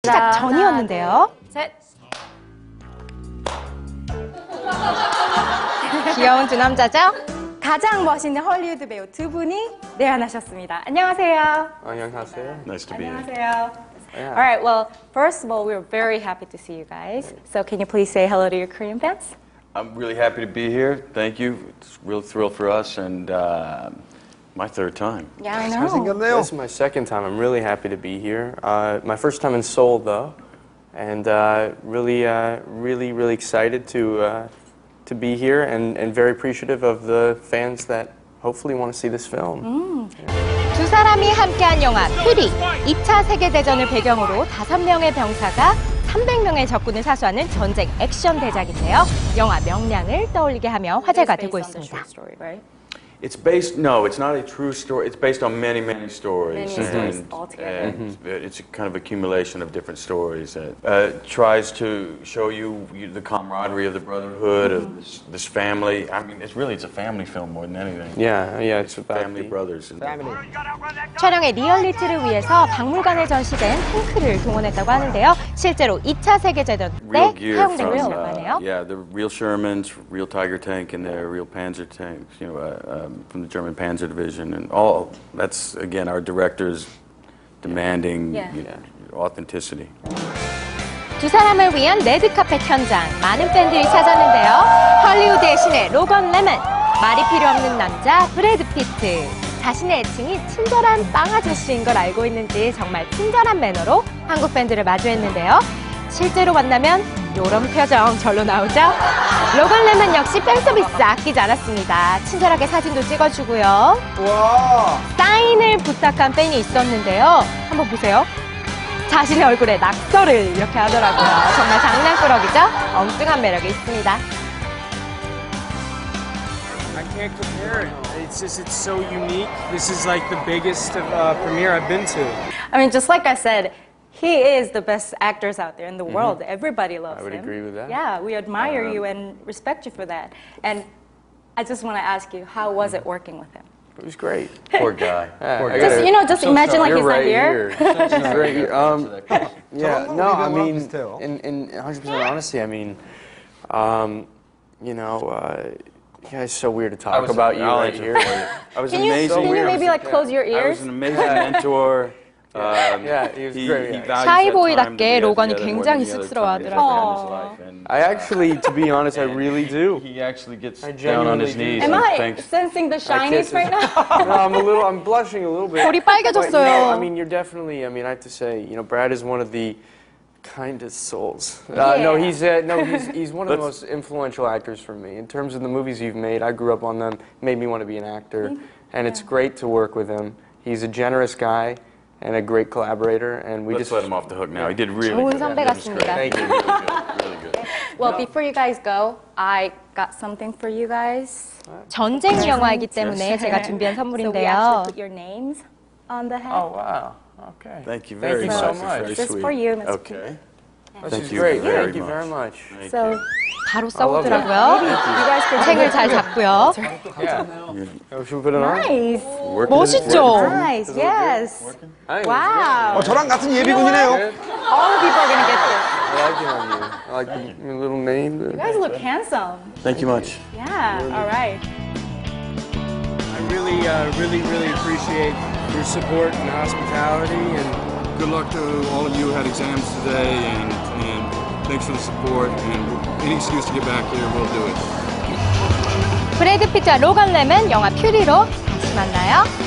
시작 전이었는데요. 셋. 귀여운 두 남자죠? 가장 멋있는 헐리우드 배우 두 분이 내한하셨습니다. 안녕하세요. 안녕하세요. Nice to be here. 안녕하세요. Yeah. All right, well, first of all, we're very happy to see you guys. So can you please say hello to your Korean fans? I'm really happy to be here. Thank you. It's a real thrill for us, and my third time. Yeah, I know. This is my second time. I'm really happy to be here. My first time in Seoul, though, and really excited to be here and very appreciative of the fans that hopefully want to see this film. 두 사람이 함께한 영화 퓨리. 2차 세계대전을 배경으로 5명의 병사가 300명의 적군을 사수하는 전쟁 액션 대작인데요. 영화 명량을 떠올리게 하며 화제가 되고 있습니다. It's based, no, it's not a true story. It's based on many, many stories. Many stories altogether. And it's a kind of accumulation of different stories that tries to show you the camaraderie of the brotherhood of this family. I mean, it's a family film more than anything. Yeah, it's about Family brothers. 촬영의 리얼리티를 위해서 박물관에 전시된 탱크를 동원했다고 하는데요. 실제로 2차 세계대전 때 Real gear 사용된 from, 것이라고 하네요. yeah, the real Shermans, real Tiger tank in there, real Panzer tanks, from the German Panzer Division, and all. That's again our directors demanding authenticity. 두 사람을 위한 레드카펫 현장, 많은 팬들이 찾았는데요. 헐리우드의 신의 로건 레먼, 말이 필요 없는 남자 브래드 피트. 자신의 애칭이 친절한 빵 아저씨인 걸 알고 있는지 정말 친절한 매너로 한국 팬들을 마주했는데요. 실제로 만나면 이런 표정 절로 나오죠? 로건 레먼 역시 팬 서비스 아끼지 않았습니다. 친절하게 사진도 찍어주고요. Wow. 사인을 부탁한 팬이 있었는데요. 한번 보세요. 자신의 얼굴에 낙서를 이렇게 하더라고요. 정말 장난꾸러기죠? 엉뚱한 매력이 있습니다. I can't compare it. It's so unique. This is like the biggest premiere I've been to. I mean, just like I said, he is the best actors out there in the world. Everybody loves him. I would agree with that. Yeah, we admire you and respect you for that. And I just want to ask you, how was it working with him? It was great. Poor guy. Poor guy. Just imagine like You're he's not right here. Yeah, no, I mean, in 100% honesty, I mean, yeah, it's so weird to talk about you right here. I was Can you maybe like close your I ears? was an amazing mentor. Yeah, he was great. He values 샤이보이답게 that time that we had 로건이 together more 굉장히 than any other time 쑥스러워하더라고요. he's ever had in his life. And I actually, to be honest, I really do. he actually gets I down on his genuinely knees do. Am and I thanks. sensing the shyness right now? No, I'm blushing a little bit. 볼이 But, 빨개졌어요. no, I mean, you're definitely, I have to say, Brad is one of the kindest souls. No, he's one of the most influential actors for me. In terms of the movies you've made, I grew up on them, made me want to be an actor, and it's great to work with him. He's a generous guy and a great collaborator, and we Let's just let him off the hook now. He did really 좋은 good. 선배 That was 같습니다. great. Thank you. Really good. Really good. Well, before you guys go, I got something for you guys. 전쟁 영화이기 때문에 제가 준비한 So we 선물인데요. actually put your names on the head. Oh wow. Okay. Thank you Thank very you much. so It's much. very This is sweet. for you, Mr. Okay. This Thank is you great. very Thank you very much. Thank So you. 바로 love it. 써보더라고요. you guys can 챙을 잘 잡고요. Yeah. Should we put it on? Nice. Working is 멋있죠? Nice. Yes. I think Wow. 저랑 같은 예비군이네요. All the people are gonna get this. I like it on you. I like your little name. You guys look handsome. Thank you much. Yeah. All right. I really appreciate your support and hospitality, and Good luck to all of you who had exams today, and thanks for the support. And any excuse to get back here, we'll do it. 브래드 피트와 로건 렘은 영화 퓨리로 다시 만나요.